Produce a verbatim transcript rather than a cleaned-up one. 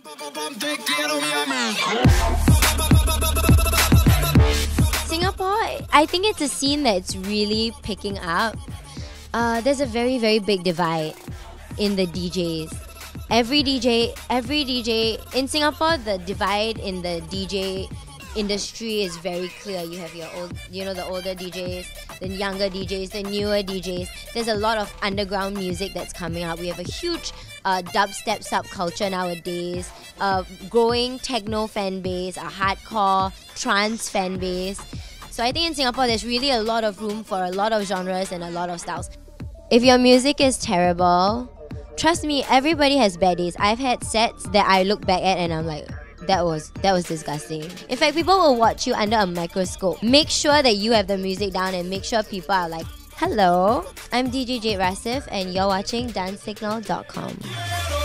Singapore, I think it's a scene that's really picking up. Uh, there's a very, very big divide in the D Js. Every D J, every D J in Singapore, the divide in the D J industry is very clear. You have your old, you know, the older D Js, the younger D Js, the newer D Js. There's a lot of underground music that's coming out. We have a huge uh, dubstep subculture nowadays, a growing techno fan base, a hardcore trance fan base. So I think in Singapore, there's really a lot of room for a lot of genres and a lot of styles. If your music is terrible, trust me, everybody has bad days. I've had sets that I look back at and I'm like, that was that was disgusting. In fact, people will watch you under a microscope. Make sure that you have the music down and make sure people are like, hello, I'm D J Jade RASIF and you're watching dance signal dot com.